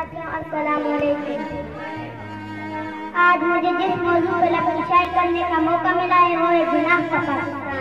साथियों, अस्सलाम वालेकुम। आज मुझे जिस मौजू पर लफ्ज़ करने का मौका मिला है वो है गुनाह का पाकिस्तान।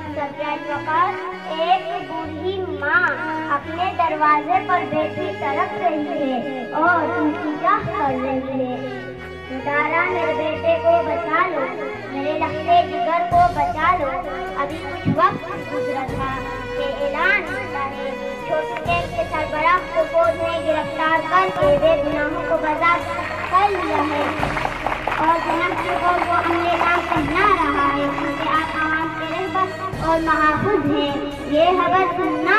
एक बूढ़ी माँ अपने दरवाजे पर बेटी तड़प रही है और इंतजार कर रही है। खुदारा मेरे बेटे को बचा लो, मेरे लफ्ज़े जिगर को बचा लो। अभी कुछ वक्त गुजरा था कि ऐलान होता है छोटे के सरबराह को फौज ने गिरफ्तार करके बेगुनाहों को बर्दाश्त कर लिया है और जनाब को वो हमने नाम कहना रहा है क्योंकि आप आवाम के रहबर और महाफुज हैं। ये खबर सुनना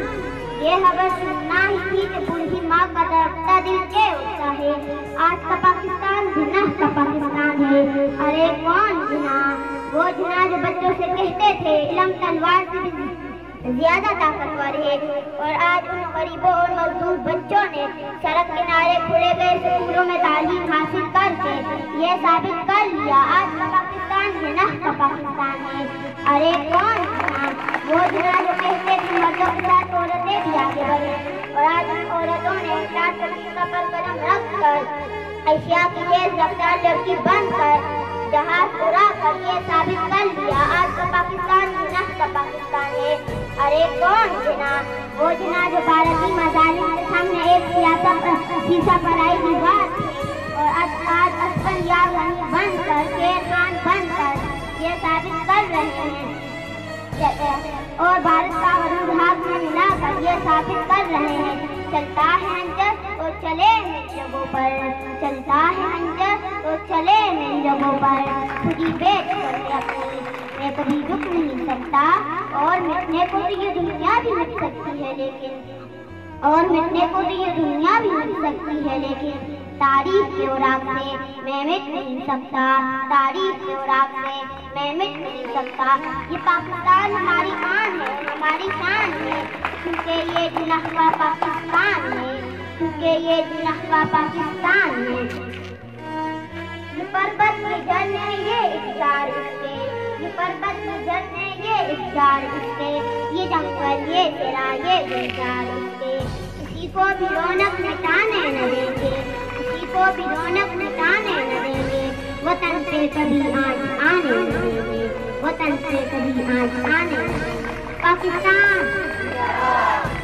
ही थी कि बूढ़ी माँ का तड़पता दिल के उठता है। आज का पाकिस्तान गुनाह का पाकिस्तान है। अरे कौन गुनाह? वो गुनाह जो बच्चों से कहते थे इल्म तलवार से ज्यादा ताकतवर है और आज उन गरीबों और मजदूर बच्चों ने सड़क किनारे खुले गए स्कूलों में तालीम हासिल करके ये साबित कर लिया आज का पाकिस्तान गुनाह का पाकिस्तान है। अरे कौन गुनाह? वो गुनाह जो कहते थे मर्दों के साथ औरतें भी आगे बढ़े और आज उन औरतों ने पर कदम रख कर एशिया की तेज रफ्तार लड़की बनकर जहाज उड़ा कर ये साबित कर लिया आज का पाकिस्तान गुनाह का पाकिस्तान है। अरे कौन गुनाह? वो गुनाह जो भारतीय मजालिम के सामने एक शीशा पराई दीवार थी और आज असफल या गनी बनकर शेर खान बनकर ये साबित कर रहे हैं और भारत का वजूद हाथ में मिलाकर ये साबित कर रहे हैं। चलता है अंजर तो चले मेरी जगहों पर, चलता है अंजर तो चले मेरी जगहों पर। खुदी बेच करके अपनी मैं कभी रुक नहीं सकता और मिटने को तो ये दुनिया भी मिट सकती है लेकिन तारीख के औराक से मैं मिट नहीं सकता, तारीख के औराक से मैं मिट नहीं सकता। ये पाकिस्तान हमारी आन है, हमारी शान है क्योंकि ये गुनाह का पाकिस्तान है, ये पर्वत के झरने ये इख्तियार इसके, ये पर्वत के झरने ये इख्तियार इसके, ये जंगल ये तेरा ये गुलजार इसके। किसी को भी रौनक मिटाने न देंगे, किसी को भी रौनक मिटाने न देंगे। वतन से कभी आज आने न देंगे, वतन से कभी आज आने न देंगे। पाकिस्तान